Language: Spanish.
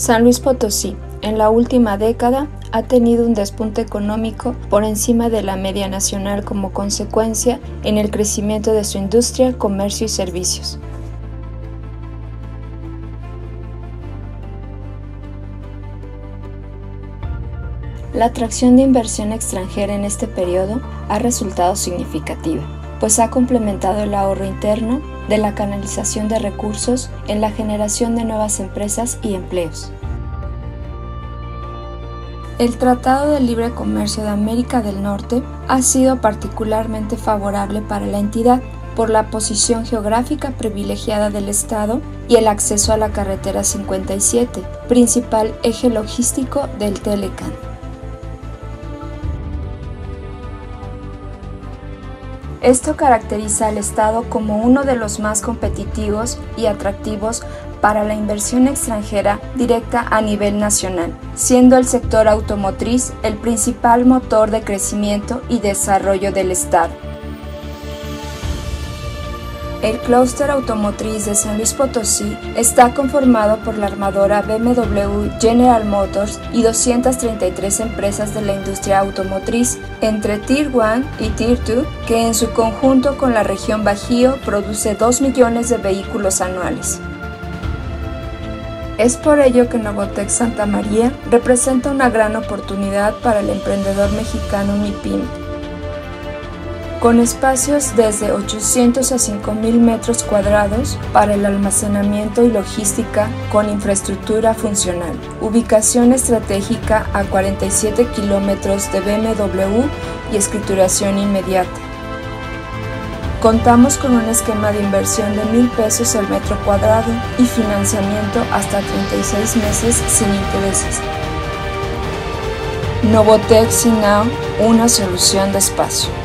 San Luis Potosí, en la última década, ha tenido un despunte económico por encima de la media nacional como consecuencia en el crecimiento de su industria, comercio y servicios. La atracción de inversión extranjera en este periodo ha resultado significativa, pues ha complementado el ahorro interno de la canalización de recursos en la generación de nuevas empresas y empleos. El Tratado de Libre Comercio de América del Norte ha sido particularmente favorable para la entidad por la posición geográfica privilegiada del Estado y el acceso a la carretera 57, principal eje logístico del Telecán. Esto caracteriza al Estado como uno de los más competitivos y atractivos para la inversión extranjera directa a nivel nacional, siendo el sector automotriz el principal motor de crecimiento y desarrollo del Estado. El clúster automotriz de San Luis Potosí está conformado por la armadora BMW, General Motors y 233 empresas de la industria automotriz, entre Tier 1 y Tier 2, que en su conjunto con la región Bajío produce 2 millones de vehículos anuales. Es por ello que Novotex Santa María representa una gran oportunidad para el emprendedor mexicano MIPYME. Con espacios desde 800 a 5,000 metros cuadrados para el almacenamiento y logística con infraestructura funcional, ubicación estratégica a 47 kilómetros de BMW y escrituración inmediata. Contamos con un esquema de inversión de 1,000 pesos al metro cuadrado y financiamiento hasta 36 meses sin intereses. Novotex Now, una solución de espacio.